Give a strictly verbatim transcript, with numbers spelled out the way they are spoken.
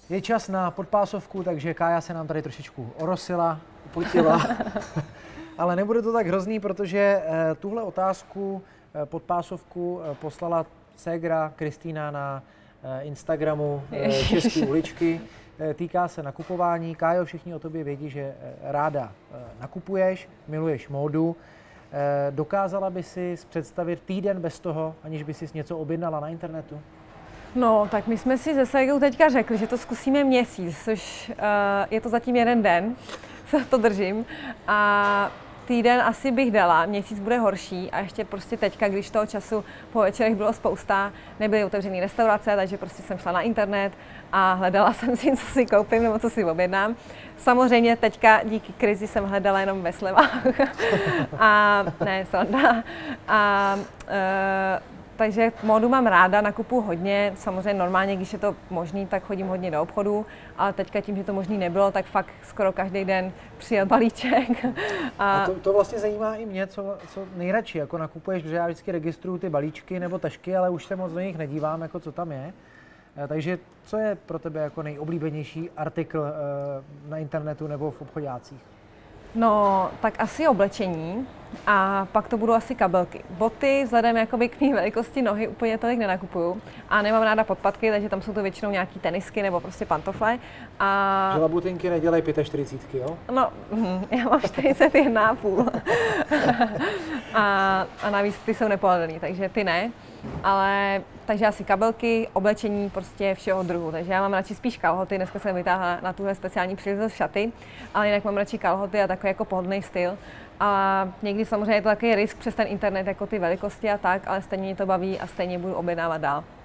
Je čas na podpásovku, takže Kája se nám tady trošičku orosila, upotila. Ale nebude to tak hrozný, protože tuhle otázku podpásovku poslala ségra Kristýna na Instagramu České uličky. Týká se nakupování. Kájo, všichni o tobě vědí, že ráda nakupuješ, miluješ módu. Dokázala by si představit týden bez toho, aniž by si něco objednala na internetu? No, tak my jsme si se Ségrou teďka řekli, že to zkusíme měsíc, což uh, je to zatím jeden den, se to držím. A týden asi bych dala, měsíc bude horší a ještě prostě teďka, když toho času po večerech bylo spousta, nebyly otevřené restaurace, takže prostě jsem šla na internet a hledala jsem si, co si koupím nebo co si objednám. Samozřejmě teďka díky krizi jsem hledala jenom ve slevách. a ne, sonda. A uh, takže módu mám ráda, nakupuju hodně, samozřejmě normálně, když je to možný, tak chodím hodně do obchodu, ale teďka tím, že to možný nebylo, tak fakt skoro každý den přijel balíček. A, a to, to vlastně zajímá i mě, co, co nejradši jako nakupuješ, protože já vždycky registruju ty balíčky nebo tašky, ale už se moc do nich nedívám, jako co tam je. Takže co je pro tebe jako nejoblíbenější artikl na internetu nebo v obchodácích? No, tak asi oblečení a pak to budou asi kabelky. Boty vzhledem jakoby k mý velikosti nohy úplně tolik nenakupuju a nemám ráda podpatky, takže tam jsou to většinou nějaký tenisky nebo prostě pantofle. A... Že labutinky nedělej čtyřicet pět, jo? No, já mám čtyřicet jedna a půl. a, a navíc ty jsou nepohledaný, takže ty ne. Ale takže asi kabelky, oblečení prostě všeho druhu. Takže já mám radši spíš kalhoty, dneska jsem vytáhla na tuhle speciální příležitost šaty, ale jinak mám radši kalhoty a takový jako pohodlný styl. A někdy samozřejmě je to takový risk přes ten internet, jako ty velikosti a tak, ale stejně mě to baví a stejně budu objednávat dál.